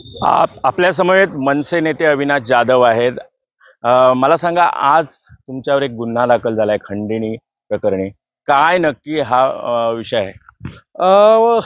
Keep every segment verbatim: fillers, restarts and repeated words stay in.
आप आपल्या समवेत मनसे नेते अविनाश जाधव आहेत. अ, मला सांगा, आज तुमच्यावर एक गुन्हा दाखल झालाय खंडणी प्रकरणी. काय नक्की हा अ, विषय आहे? अ,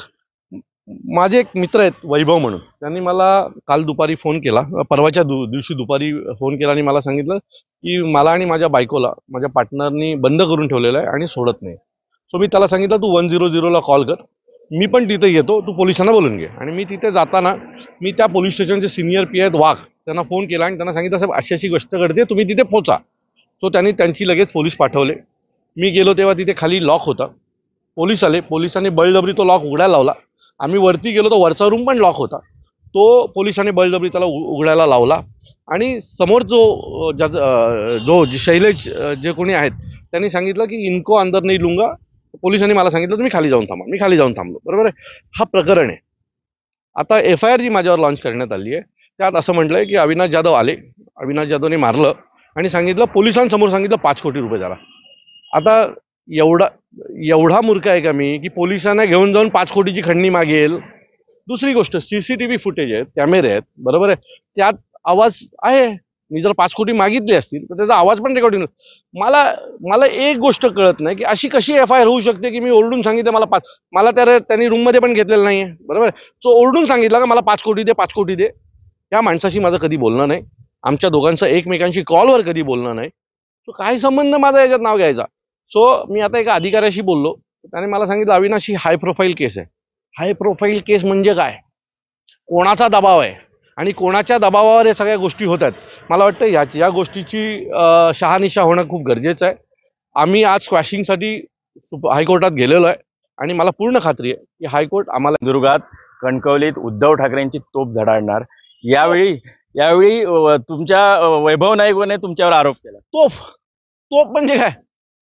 माझे एक मित्र आहेत वैभव म्हणून, त्यांनी मला काल दुपारी फोन केला, परवाच्या दु दिवशी दुपारी फोन केला आणि मला सांगितलं की मला आणि माझ्या बायकोला माझ्या पार्टनरनी बंद करून ठेवलेलं आहे आणि सोडत नाही. सो मी त्याला सांगितलं तू वन झिरो झिरोला कॉल कर, मी पण तिथे येतो, तू पोलिसांना बोलून घे. आणि मी तिथे जाताना मी त्या पोलीस स्टेशनचे सिनियर पी आहेत वाघ, त्यांना फोन केला आणि त्यांना सांगितलं साहेब अशी अशी गोष्ट घडते, तुम्ही तिथे पोचा. सो त्यांनी त्यांची लगेच पोलीस पाठवले. मी गेलो तेव्हा तिथे खाली लॉक होता. पोलीस आले, पोलिसांनी बळजबरी तो लॉक उघडायला लावला. आम्ही वरती गेलो तर वरचा रूम पण लॉक होता. तो पोलिसांनी बळजबरी त्याला उघडायला लावला आणि समोर जो जो शैलेश जे कोणी आहेत त्यांनी सांगितलं की इनको अंदर नाही लूंगा. पोलिसांनी मला सांगितलं तुम्ही खाली जाऊन थांबा. मी खाली जाऊन थांबलो. बरोबर आहे. हा प्रकरण आहे. आता एफ आय आर जी माझ्यावर लॉन्च करण्यात आली आहे त्यात असं म्हटलंय की अविनाश जाधव आले, अविनाश जाधवने मारलं आणि सांगितलं पोलिसांसमोर सांगितलं पाच कोटी रुपये झाला. आता एवढा एवढा मूर्ख आहे का मी की पोलिसांना घेऊन जाऊन पाच कोटीची खंडणी मागेल? दुसरी गोष्ट, सीसीटीव्ही फुटेज आहेत, कॅमेरे आहेत, बरोबर आहे, त्यात आवाज आहे. मी जर पाच कोटी मागितले असतील तर त्याचा आवाज पण रेकॉर्डिंग. मला मला एक गोष्ट कळत नाही की अशी कशी एफ आय आर होऊ शकते की मी ओरडून सांगितलं मला पाच, मला त्या त्यांनी रूममध्ये पण घेतलेलं नाहीये, बरोबर आहे. तो ओरडून सांगितलं का मला पाच कोटी दे, पाच कोटी दे. त्या माणसाशी माझं कधी बोलणं नाही, आमच्या दोघांचं एकमेकांशी कॉलवर कधी बोलणं नाही. तो काय संबंध माझा याच्यात नाव घ्यायचा? सो मी आता एका अधिकाऱ्याशी बोललो, त्याने मला सांगितलं अविनाश ही हाय प्रोफाईल केस आहे. हाय प्रोफाईल केस म्हणजे काय? कोणाचा दबाव आहे आणि कोणाच्या दबावावर या सगळ्या गोष्टी होत आहेत. मला वाटतं या या गोष्टीची शहानिशा होणं खूप गरजेचं आहे. आम्ही आज स्क्वॅशिंगसाठी हायकोर्टात गेलेलो आहे आणि मला पूर्ण खात्री आहे की हायकोर्ट आम्हाला दुर्गात कणकवलीत उद्धव ठाकरेंची तोप धडाडणार. यावेळी यावेळी तुमच्या वैभव नाईकने तुमच्यावर आरोप केला. तोफ तोप म्हणजे काय?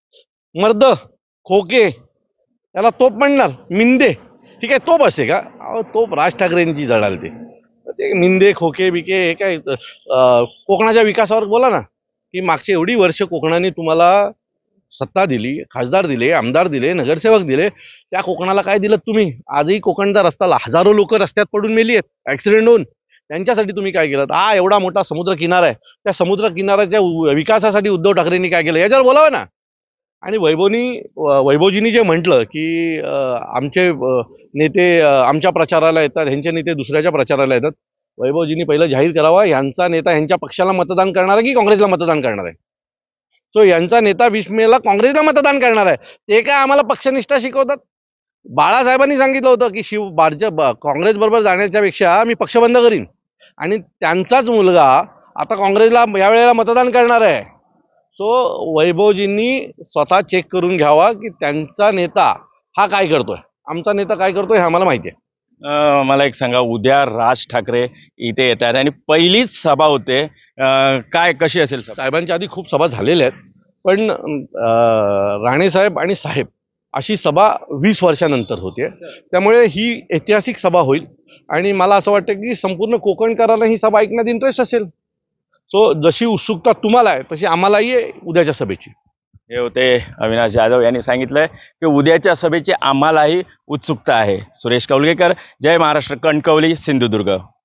मर्द खोके याला तोप म्हणणार? मिंदे ठीक आहे, तोप असते का? तोप राज ठाकरेंची जडालते. ते मिंदे खोके बिके हे काय? कोकणाच्या विकासावर बोला ना, की मागची एवढी वर्ष कोकणाने तुम्हाला सत्ता दिली, खासदार दिले, आमदार दिले, नगरसेवक दिले, त्या कोकणाला काय दिलं तुम्ही? आजही कोकणचा रस्ता हजारो लोक रस्त्यात पडून मेली आहेत ऍक्सिडेंट होऊन. त्यांच्यासाठी तुम्ही काय केलं? हा एवढा मोठा समुद्र किनारा आहे, त्या समुद्र किनाऱ्याच्या विकासासाठी उद्धव ठाकरेंनी काय केलं याच्यावर बोलावं ना. आणि वैभवनी वैभवजींनी जे म्हटलं की आमचे नेते आमच्या प्रचाराला येतात, ह्यांचे नेते दुसऱ्याच्या प्रचाराला येतात, वैभवजींनी पहिलं जाहीर करावा यांचा नेता ह्यांच्या पक्षाला मतदान करणार आहे की काँग्रेसला मतदान करणार आहे. सो यांचा नेता वीस मेला काँग्रेसला मतदान करणार आहे. ते काय आम्हाला पक्षनिष्ठा शिकवतात? बाळासाहेबांनी सांगितलं होतं की शिव भाजप काँग्रेस बरोबर जाण्याच्या पेक्षा मी पक्ष बंद करीन. आणि त्यांचाच मुलगा आता काँग्रेसला यावेळेला मतदान करणार आहे. सो वैभवजींनी स्वतः चेक करून घ्यावा की त्यांचा नेता हा काय करतोय, आमचा नेता काय करतोय हे आम्हाला माहिती आहे. मला एक सांगा, उद्या राज ठाकरे इथे येत आहेत आणि पहिलीच सभा होते, काय कशी असेल? साहेबांच्या आधी खूप सभा झालेल्या आहेत, पण राणे साहेब आणि साहेब अशी सभा वीस वर्षानंतर होते, त्यामुळे ही ऐतिहासिक सभा होईल. आणि मला असं वाटतं की संपूर्ण कोकणकरांना ही सभा ऐकण्यात इंटरेस्ट असेल. सो जशी उत्सुकता तुम्हाला आहे तशी आम्हालाही आहे उद्याच्या सभेची. हे होते अविनाश जाधव यांनी सांगितलंय की उद्याच्या सभेची आम्हालाही उत्सुकता आहे. सुरेश कौलगेकर, जय महाराष्ट्र, कणकवली, सिंधुदुर्ग.